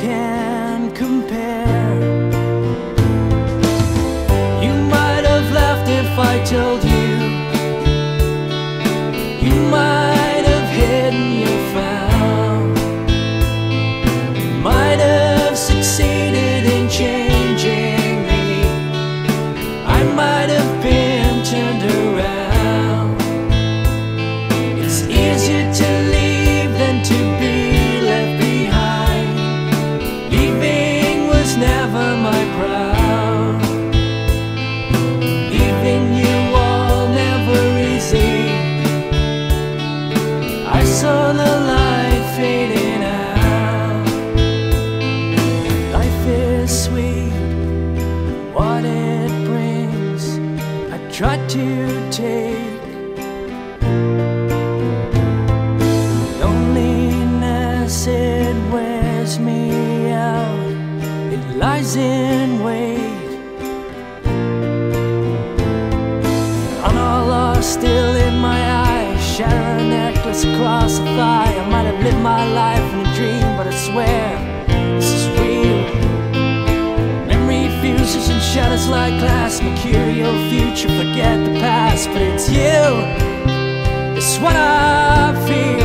can compare. You might have laughed if I told you. You might have hidden your frown. You might have succeeded in changing me. I might have been turned around. It's easier to leave than to be left behind. Leaving was never my proud. Leaving you all never easy. I saw the light fading out. Life is sweet, what it brings I try to take. Loneliness, it wears me out. It lies in wait. I'm all lost, still in my eyes. Shatter a necklace across the thigh. I might have lived my life in a dream, but I swear this is real. Memory fuses and shatters like glass. Mercurial future, forget the past. But it's you, it's what I feel.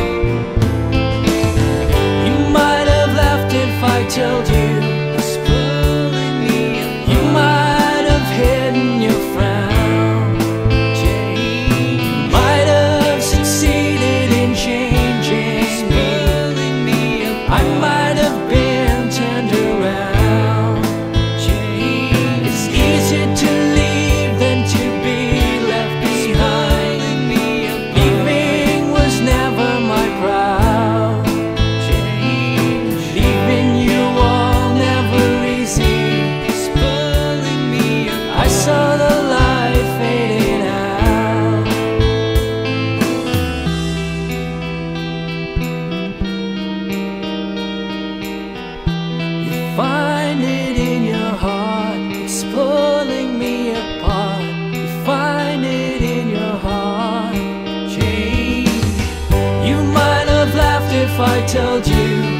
You might have laughed if I told you. It's pulling me apart. You might have hidden your frown. You might have succeeded in changing me. I might have been turned around. It's easier to leave than to be left behind. Leaving was never my proud. Leaving you all never easy. I saw the light fading out. You find it in your heart, it's pulling me apart. You find it in your heart. Change. You might have laughed if I told you.